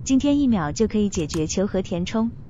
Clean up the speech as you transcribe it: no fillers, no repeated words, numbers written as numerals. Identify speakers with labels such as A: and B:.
A: 今天1秒就可以解决求和填充。